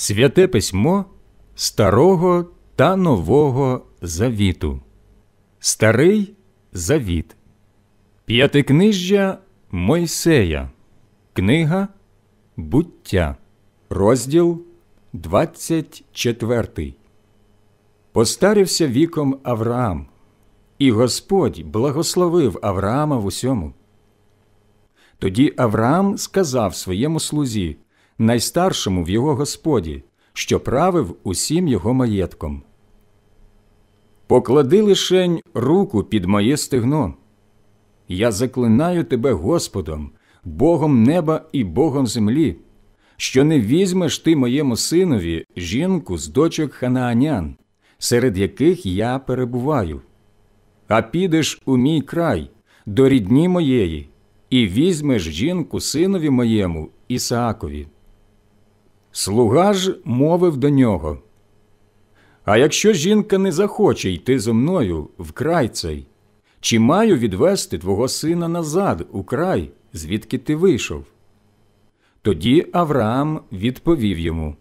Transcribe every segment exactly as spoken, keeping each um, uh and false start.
Святе письмо Старого та Нового Завіту. Старий Завіт. П'ятикнижжя Мойсея. Книга Буття. Розділ двадцять четвертий. Постарівся віком Авраам, і Господь благословив Авраама в усьому. Тоді Авраам сказав своєму слузі, найстаршому в його Господі, що правив усім його маєтком: «Поклади лишень руку під моє стегно. Я заклинаю тебе Господом, Богом неба і Богом землі, що не візьмеш ти моєму синові жінку з дочок ханаанян, серед яких я перебуваю, а підеш у мій край, до рідні моєї, і візьмеш жінку синові моєму Ісаакові». Слуга ж мовив до нього: «А якщо жінка не захоче йти зо мною в край цей, чи маю відвести твого сина назад у край, звідки ти вийшов?» Тоді Авраам відповів йому: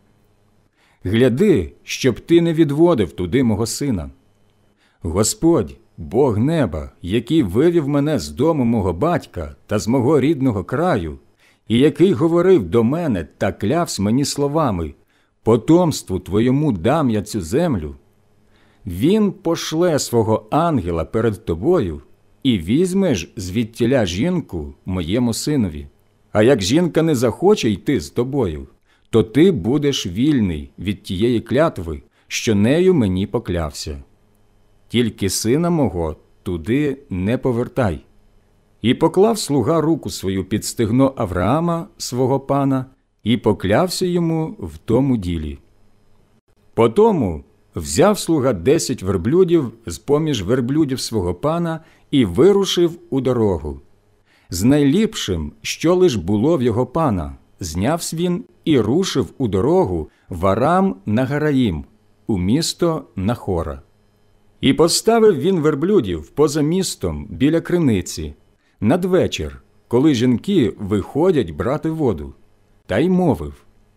«Гляди, щоб ти не відводив туди мого сина. Господь, Бог неба, який вивів мене з дому мого батька та з мого рідного краю, і який говорив до мене та клявсь мені словами: потомству твоєму дам я цю землю, він пошле свого ангела перед тобою, і візьмеш звідтіля жінку моєму синові. А як жінка не захоче йти з тобою, то ти будеш вільний від тієї клятви, що нею мені поклявся. Тільки сина мого туди не повертай». І поклав слуга руку свою під стегно Авраама, свого пана, і поклявся йому в тому ділі. Потому взяв слуга десять верблюдів з-поміж верблюдів свого пана і вирушив у дорогу. З найліпшим, що лиш було в його пана, знявсь він і рушив у дорогу в Арам-Нагараїм, у місто Нахора. І поставив він верблюдів поза містом біля криниці, надвечір, коли жінки виходять брати воду, та й мовив: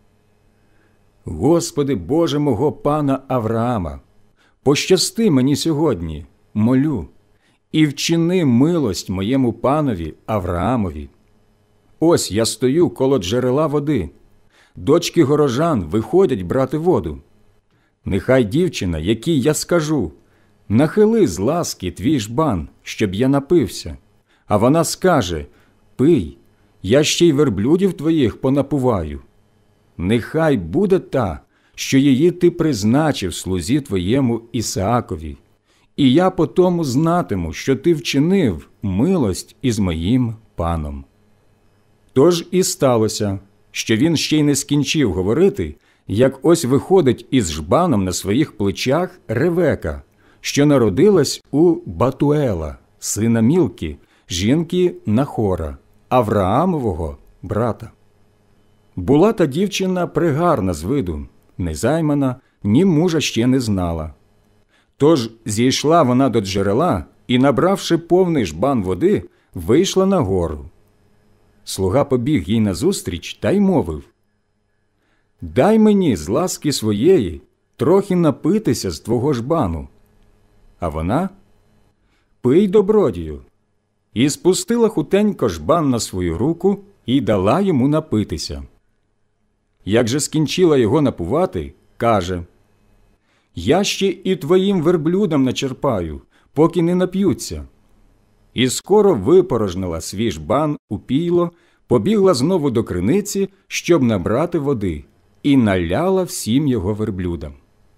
«Господи Боже мого пана Авраама, пощасти мені сьогодні, молю, і вчини милость моєму панові Авраамові. Ось я стою коло джерела води, дочки горожан виходять брати воду. Нехай дівчина, якій я скажу: нахили з ласки твій жбан, щоб я напився, а вона скаже: пий, я ще й верблюдів твоїх понапуваю. Нехай буде та, що її ти призначив слузі твоєму Ісаакові, і я потому знатиму, що ти вчинив милость із моїм паном». Тож і сталося, що він ще й не скінчив говорити, як ось виходить із жбаном на своїх плечах Ревека, що народилась у Батуела, сина Мілки, жінки Нахора, Авраамового брата. Була та дівчина пригарна з виду, незаймана, ні мужа ще не знала. Тож зійшла вона до джерела і, набравши повний жбан води, вийшла на гору. Слуга побіг їй назустріч та й мовив: «Дай мені з ласки своєї трохи напитися з твого жбану». А вона: «Пий, добродію». І спустила хутенько жбан на свою руку і дала йому напитися. Як же скінчила його напувати, каже: «Я ще і твоїм верблюдам начерпаю, поки не нап'ються». І скоро випорожнила свій жбан у пійло, побігла знову до криниці, щоб набрати води, і наляла всім його верблюдам.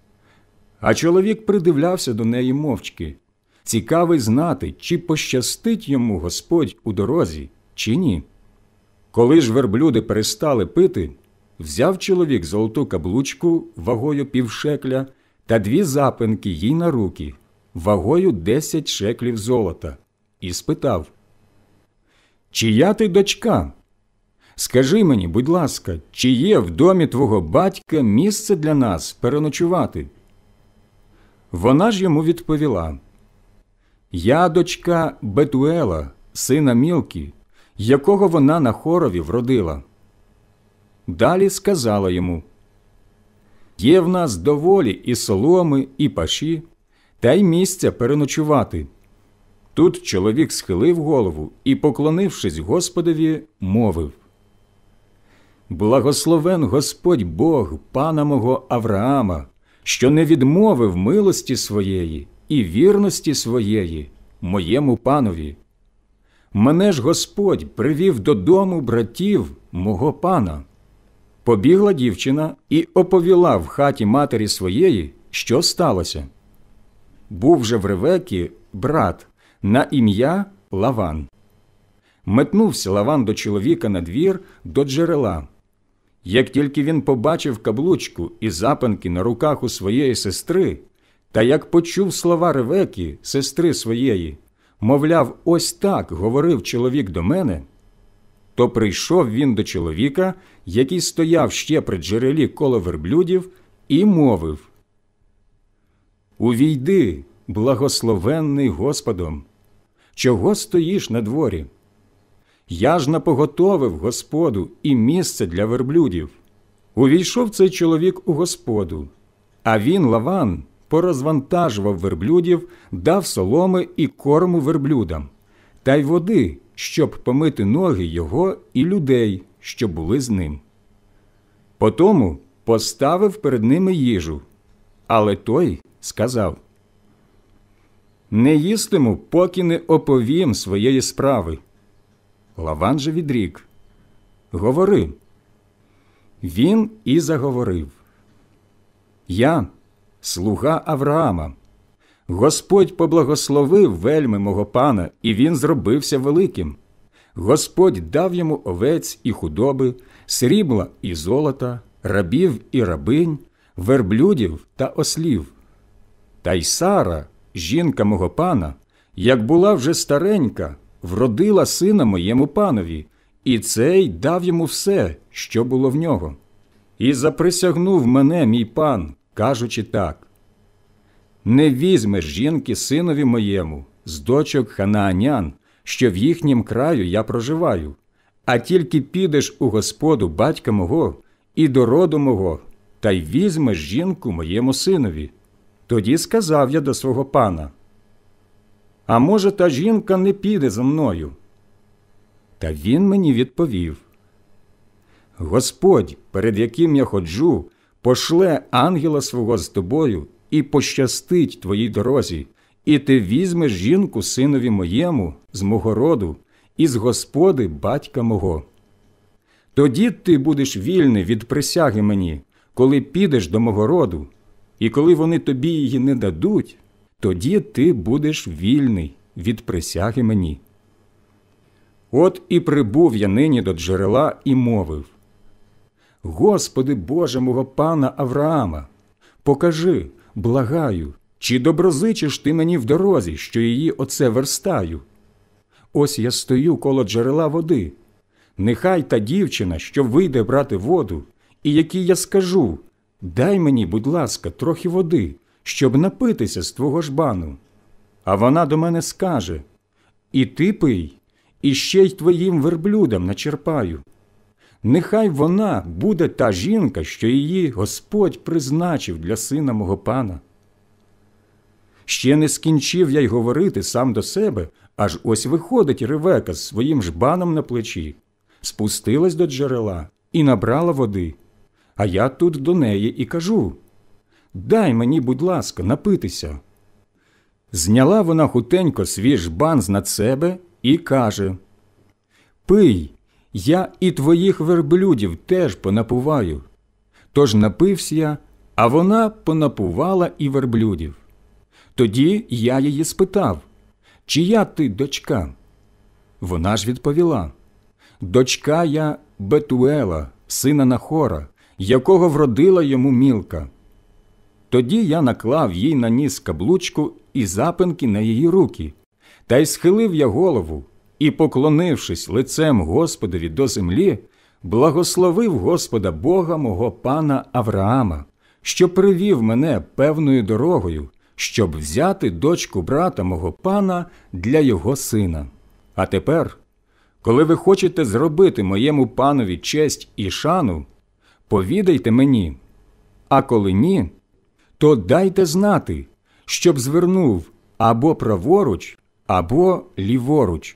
А чоловік придивлявся до неї мовчки, цікавий знати, чи пощастить йому Господь у дорозі, чи ні. Коли ж верблюди перестали пити, взяв чоловік золоту каблучку вагою півшекля та дві запинки їй на руки, вагою десять шеклів золота, і спитав: «Чия ти дочка? Скажи мені, будь ласка, чи є в домі твого батька місце для нас переночувати?» Вона ж йому відповіла: «Я дочка Бетуела, сина Мілки, якого вона на Хорові вродила». Далі сказала йому: Є в нас доволі і соломи, і паші, та й місця переночувати. Тут чоловік схилив голову і, поклонившись Господові, мовив: «Благословен Господь Бог пана мого Авраама, що не відмовив милості своєї і вірності своєї моєму панові. Мене ж Господь привів додому братів мого пана». Побігла дівчина і оповіла в хаті матері своєї, що сталося. Був же в Ревекі брат на ім'я Лаван. Метнувся Лаван до чоловіка на двір до джерела. Як тільки він побачив каблучку і запанки на руках у своєї сестри, та як почув слова Ревеки, сестри своєї, мовляв, ось так говорив чоловік до мене, то прийшов він до чоловіка, який стояв ще при джерелі коло верблюдів, і мовив: «Увійди, благословенний Господом, чого стоїш на дворі? Я ж напоготовив Господу і місце для верблюдів». Увійшов цей чоловік у Господу, а він, Лаван, порозвантажував верблюдів, дав соломи і корму верблюдам, та й води, щоб помити ноги його і людей, що були з ним. Потому поставив перед ними їжу, але той сказав: «Не їстиму, поки не оповім своєї справи». Лаван же відрік: «Говори». Він і заговорив: «Я, слуга Авраама. Господь поблагословив вельми мого пана, і він зробився великим. Господь дав йому овець і худоби, срібла і золота, рабів і рабинь, верблюдів та ослів. Та й Сара, жінка мого пана, як була вже старенька, вродила сина моєму панові, і цей дав йому все, що було в нього. І заприсягнув мене мій пан, кажучи так: не візьмеш жінки синові моєму з дочок ханаанян, що в їхнім краю я проживаю, а тільки підеш у Господу батька мого і до роду мого, та й візьмеш жінку моєму синові. Тоді сказав я до свого пана: а може, та жінка не піде за мною? Та він мені відповів: Господь, перед яким я ходжу, пошле ангела свого з тобою і пощастить твоїй дорозі, і ти візьмеш жінку синові моєму з мого роду і з Господи батька мого. Тоді ти будеш вільний від присяги мені, коли підеш до мого роду, і коли вони тобі її не дадуть, тоді ти будеш вільний від присяги мені. От і прибув я нині до джерела і мовив: Господи Боже мого пана Авраама, покажи, благаю, чи доброзичиш ти мені в дорозі, що її оце верстаю? Ось я стою коло джерела води. Нехай та дівчина, що вийде брати воду, і якій я скажу: дай мені, будь ласка, трохи води, щоб напитися з твого жбану. А вона до мене скаже: і ти пий, і ще й твоїм верблюдам начерпаю. Нехай вона буде та жінка, що її Господь призначив для сина мого пана. Ще не скінчив я й говорити сам до себе, аж ось виходить Ревека з своїм жбаном на плечі, спустилась до джерела і набрала води. А я тут до неї і кажу: дай мені, будь ласка, напитися. Зняла вона хутенько свій жбан знад себе і каже: пий, я і твоїх верблюдів теж понапуваю. Тож напився я, а вона понапувала і верблюдів. Тоді я її спитав: чия ти дочка? Вона ж відповіла: дочка я Бетуела, сина Нахора, якого вродила йому Мілка. Тоді я наклав їй на ніс каблучку і запинки на її руки, та й схилив я голову, і, поклонившись лицем Господові до землі, благословив Господа Бога мого пана Авраама, що привів мене певною дорогою, щоб взяти дочку брата мого пана для його сина. А тепер, коли ви хочете зробити моєму панові честь і шану, повідайте мені, а коли ні, то дайте знати, щоб звернув або праворуч, або ліворуч».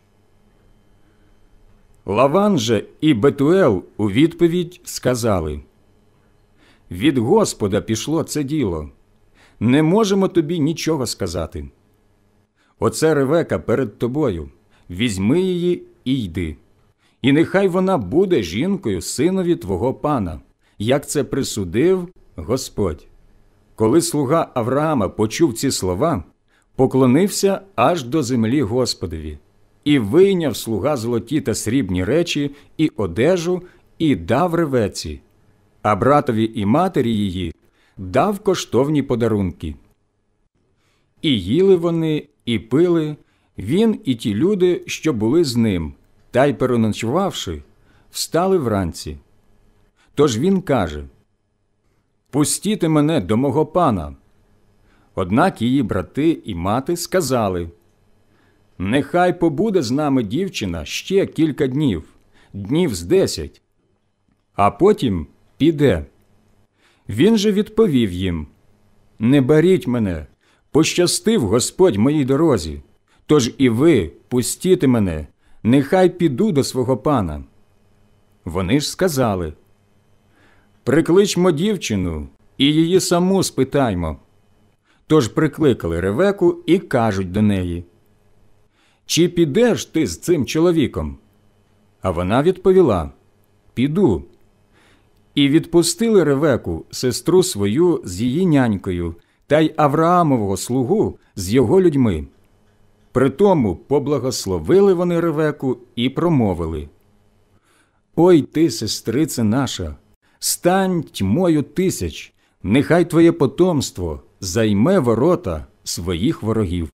Лаван же і Бетуел у відповідь сказали: «Від Господа пішло це діло. Не можемо тобі нічого сказати. Оце Ревека перед тобою. Візьми її і йди. І нехай вона буде жінкою синові твого пана, як це присудив Господь». Коли слуга Авраама почув ці слова, поклонився аж до землі Господові. І вийняв слуга золоті та срібні речі і одежу, і дав Ревеці, а братові і матері її дав коштовні подарунки. І їли вони, і пили, він і ті люди, що були з ним, та й переночувавши, встали вранці. Тож він каже: «Пустіте мене до мого пана». Однак її брати і мати сказали: «Нехай побуде з нами дівчина ще кілька днів, днів з десять, а потім піде». Він же відповів їм: «Не беріть мене, пощастив Господь моїй дорозі, тож і ви пустіте мене, нехай піду до свого пана». Вони ж сказали: «Прикличмо дівчину і її саму спитаймо». Тож прикликали Ревеку і кажуть до неї: «Чи підеш ти з цим чоловіком?» А вона відповіла: «Піду». І відпустили Ревеку, сестру свою, з її нянькою, та й Авраамового слугу з його людьми. Притому поблагословили вони Ревеку і промовили: «Ой ти, сестрице наша, стань тьмою тисяч, нехай твоє потомство займе ворота своїх ворогів».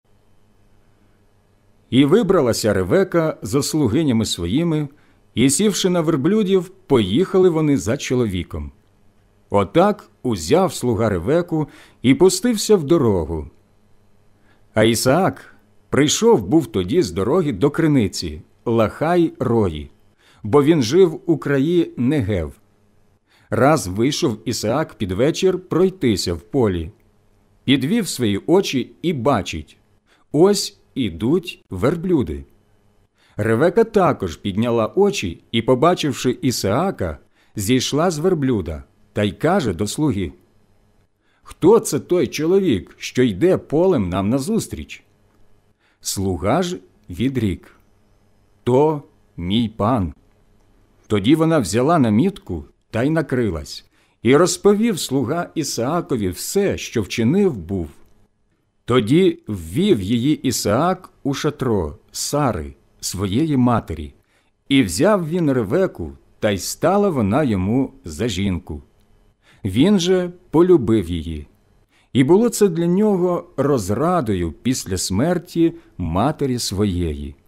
І вибралася Ревека за слугинями своїми, і, сівши на верблюдів, поїхали вони за чоловіком. Отак узяв слуга Ревеку і пустився в дорогу. А Ісаак прийшов був тоді з дороги до криниці Лахай-Рої, бо він жив у краї Негев. Раз вийшов Ісаак під вечір пройтися в полі. Підвів свої очі і бачить: ось ідуть верблюди. Ревека також підняла очі і, побачивши Ісаака, зійшла з верблюда та й каже до слуги: «Хто це той чоловік, що йде полем нам назустріч?» Слуга ж відрік: «То мій пан». Тоді вона взяла намітку та й накрилась, і розповів слуга Ісаакові все, що вчинив був. Тоді ввів її Ісаак у шатро Сари, своєї матері, і взяв він Ревеку, та й стала вона йому за жінку. Він же полюбив її. І було це для нього розрадою після смерті матері своєї.